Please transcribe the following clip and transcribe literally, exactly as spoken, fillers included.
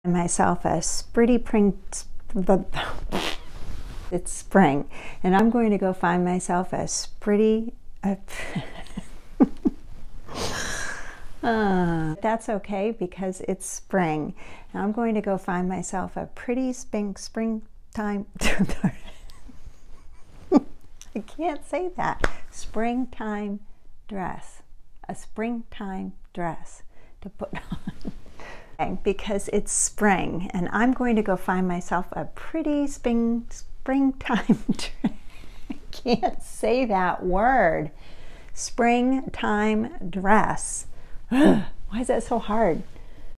Myself a pretty spring, it's spring, and I'm going to go find myself a pretty, uh, uh, that's okay because it's spring. And I'm going to go find myself a pretty spring, springtime, I can't say that, springtime dress, a springtime dress to put on. Because it's spring, and I'm going to go find myself a pretty spring springtime dress. I can't say that word. Springtime dress. Why is that so hard?